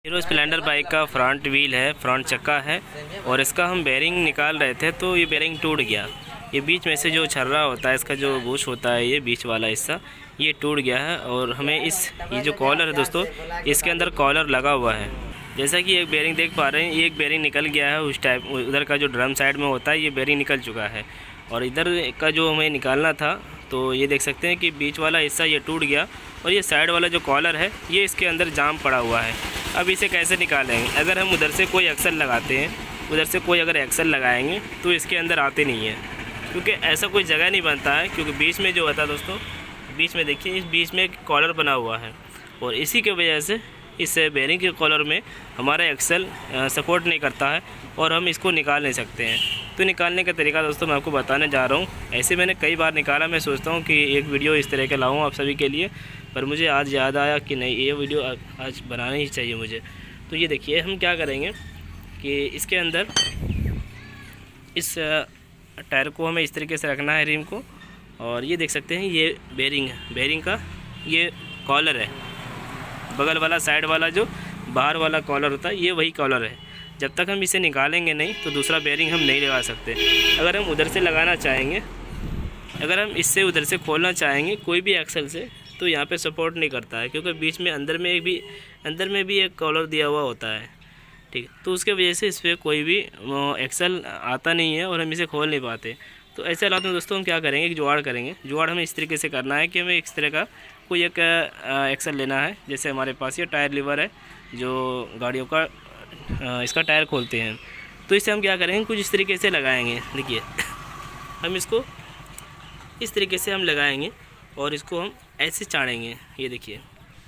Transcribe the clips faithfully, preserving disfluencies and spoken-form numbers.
Hero Splendor bike का front wheel है, front चक्का है और इसका हम बेरिंग निकाल रहे थे तो ये बेरिंग टूट गया। ये बीच में से जो छर्रा होता है, इसका जो बुश होता है, ये बीच वाला हिस्सा ये टूट गया है। और हमें इस ये जो कॉलर है दोस्तों, इसके अंदर कॉलर लगा हुआ है। जैसा कि एक बेरिंग देख पा रहे हैं, ये एक बेरिंग निकल गया है उस टाइप, उधर का जो ड्रम साइड में होता है ये बेरिंग निकल चुका है। और इधर का जो हमें निकालना था तो ये देख सकते हैं कि बीच वाला हिस्सा ये टूट गया और ये साइड वाला जो कॉलर है ये इसके अंदर जाम पड़ा हुआ है। अब इसे कैसे निकालेंगे? अगर हम उधर से कोई एक्सल लगाते हैं, उधर से कोई अगर एक्सल लगाएंगे तो इसके अंदर आते नहीं है, क्योंकि ऐसा कोई जगह नहीं बनता है। क्योंकि बीच में जो होता है दोस्तों, बीच में देखिए, इस बीच में एक कॉलर बना हुआ है और इसी की वजह से इस बेरिंग के कॉलर में हमारा एक्सल सपोर्ट नहीं करता है और हम इसको निकाल नहीं सकते हैं। तो निकालने का तरीका दोस्तों मैं आपको बताने जा रहा हूँ। ऐसे मैंने कई बार निकाला, मैं सोचता हूँ कि एक वीडियो इस तरह के लाऊँ आप सभी के लिए, पर मुझे आज याद आया कि नहीं, ये वीडियो आज बनानी ही चाहिए मुझे। तो ये देखिए, हम क्या करेंगे कि इसके अंदर इस टायर को हमें इस तरीके से रखना है, रिम को। और ये देख सकते हैं ये बेरिंग है, बेरिंग का ये कॉलर है, बगल वाला साइड वाला जो बाहर वाला कॉलर होता है ये वही कॉलर है। जब तक हम इसे निकालेंगे नहीं तो दूसरा बेरिंग हम नहीं लगा सकते। अगर हम उधर से लगाना चाहेंगे, अगर हम इससे उधर से खोलना चाहेंगे कोई भी एक्सल से, तो यहाँ पे सपोर्ट नहीं करता है, क्योंकि बीच में अंदर में भी अंदर में भी एक कॉलर दिया हुआ होता है, ठीक। तो उसके वजह से इस पर कोई भी एक्सल आता नहीं है और हम इसे खोल नहीं पाते। तो ऐसे हालात में दोस्तों हम क्या करेंगे, एक जुगाड़ करेंगे। जुगाड़ हमें इस तरीके से करना है कि हमें इस तरह का कोई एक एक्सल लेना है। जैसे हमारे पास ये टायर लीवर है जो गाड़ियों का इसका टायर खोलते हैं, तो इसे हम क्या करेंगे, कुछ इस तरीके से लगाएंगे। देखिए हम इसको इस तरीके से हम लगाएंगे और इसको हम ऐसे चाड़ेंगे। ये देखिए,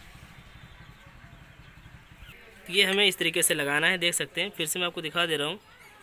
ये हमें इस तरीके से लगाना है, देख सकते हैं। फिर से मैं आपको दिखा दे रहा हूँ।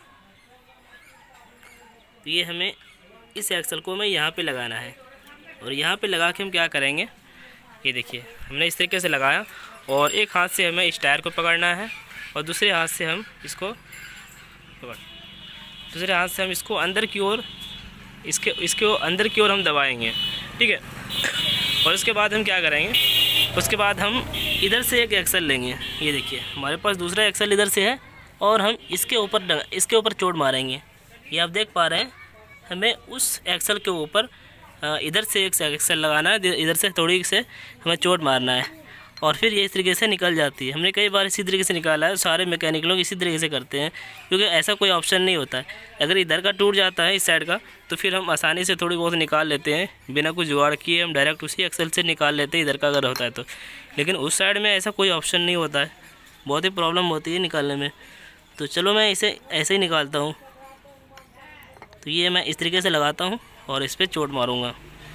तो ये हमें इस एक्सल को हमें यहाँ पे लगाना है और यहाँ पे लगा के हम क्या करेंगे, ये देखिए हमने इस तरीके से लगाया और एक हाथ से हमें इस टायर को पकड़ना है और दूसरे हाथ से हम इसको पकड़ दूसरे हाथ से हम इसको अंदर की ओर इसके इसके अंदर की ओर हम दबाएंगे, ठीक है। और उसके बाद हम क्या करेंगे, उसके बाद हम इधर से एक एक्सल लेंगे। ये देखिए हमारे पास दूसरा एक्सल इधर से है और हम इसके ऊपर इसके ऊपर चोट मारेंगे। ये आप देख पा रहे हैं, हमें उस एक्सल के ऊपर इधर से एक एक्सल लगाना है, इधर से थोड़ी से हमें चोट मारना है और फिर ये इस तरीके से निकल जाती है। हमने कई बार इसी तरीके से निकाला है, सारे मैकेनिक लोग इसी तरीके से करते हैं, क्योंकि ऐसा कोई ऑप्शन नहीं होता है। अगर इधर का टूट जाता है इस साइड का, तो फिर हम आसानी से थोड़ी बहुत निकाल लेते हैं, बिना कुछ जुगाड़ किए हम डायरेक्ट उसी एक्सल से निकाल लेते हैं इधर का अगर होता है तो। लेकिन उस साइड में ऐसा कोई ऑप्शन नहीं होता है, बहुत ही प्रॉब्लम होती है निकालने में। तो चलो मैं इसे ऐसे ही निकालता हूँ। तो ये मैं इस तरीके से लगाता हूँ और इस पर चोट मारूँगा।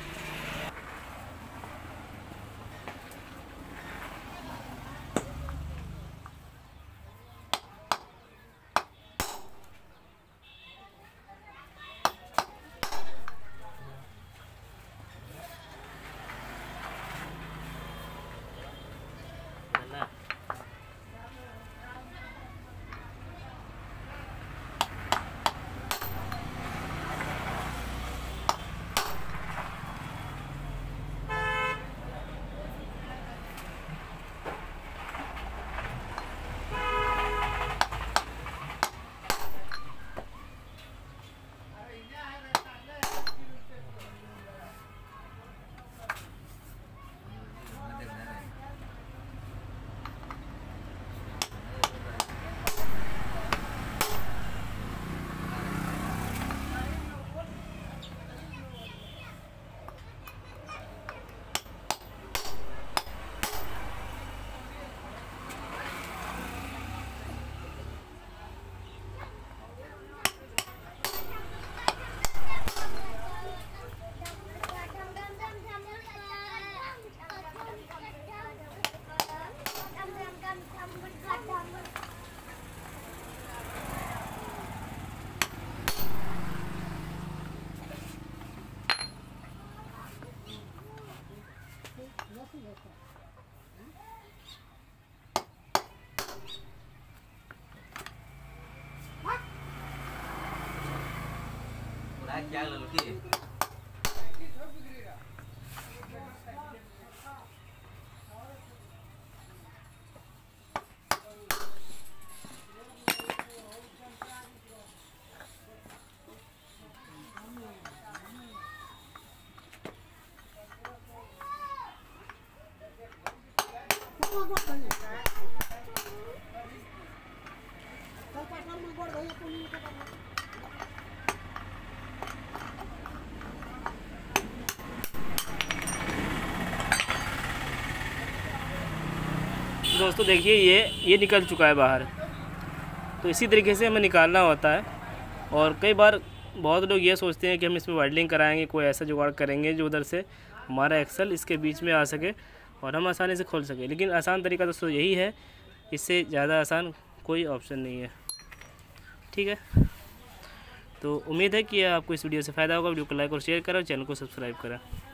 क्या दोस्तों देखिए ये ये निकल चुका है बाहर। तो इसी तरीके से हमें निकालना होता है। और कई बार बहुत लोग ये सोचते हैं कि हम इसमें वेल्डिंग कराएंगे, कोई ऐसा जुगाड़ करेंगे जो उधर से हमारा एक्सल इसके बीच में आ सके और हम आसानी से खोल सके। लेकिन आसान तरीका दोस्तों यही है, इससे ज़्यादा आसान कोई ऑप्शन नहीं है। ठीक है, तो उम्मीद है कि आपको इस वीडियो से फ़ायदा होगा। वीडियो को लाइक और शेयर करें और चैनल को सब्सक्राइब करें।